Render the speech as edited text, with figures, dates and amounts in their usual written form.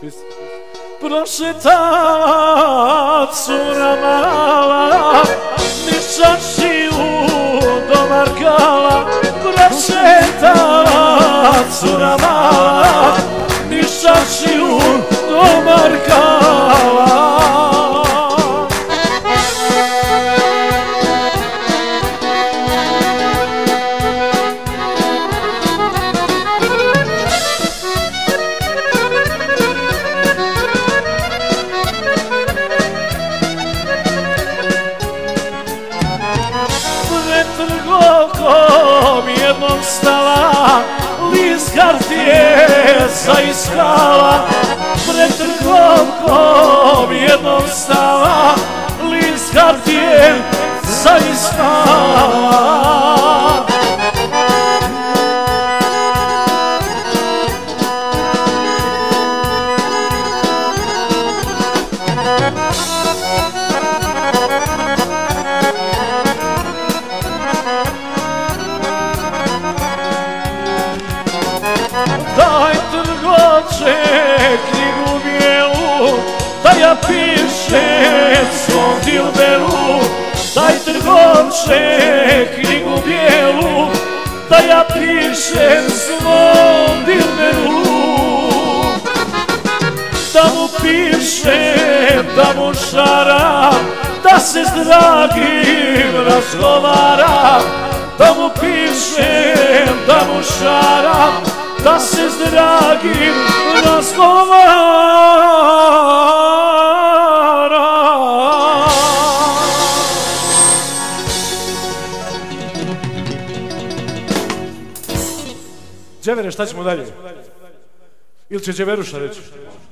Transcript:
Prošetala cura mala, niz čaršiju do Markala. Prošetala cura mala, niz čaršiju do Markala. Trgovkom jednom stala, list hartije zaiskala. Pred trgovkom jednom stala, list hartije zaiskala. Daj trgovče knjigu bijelu, da ja pišem svom dilberu. Daj trgovče knjigu bijelu, da ja pišem svom dilberu. Da mu pišem, da mu šaram, da se s dragim razgovaram. Da mu pišem, da mu šaram, da se s dragim razgovaram. Đevere, šta ćemo dalje? Ili će Đeveruša reći?